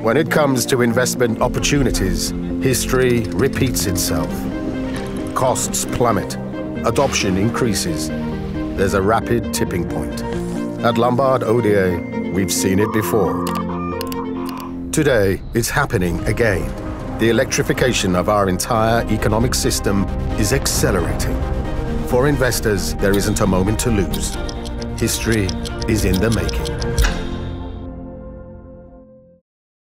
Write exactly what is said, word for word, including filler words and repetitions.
When it comes to investment opportunities, history repeats itself. Costs plummet, adoption increases. There's a rapid tipping point. At Lombard Odier, we've seen it before. Today, it's happening again. The electrification of our entire economic system is accelerating. For investors, there isn't a moment to lose. History is in the making.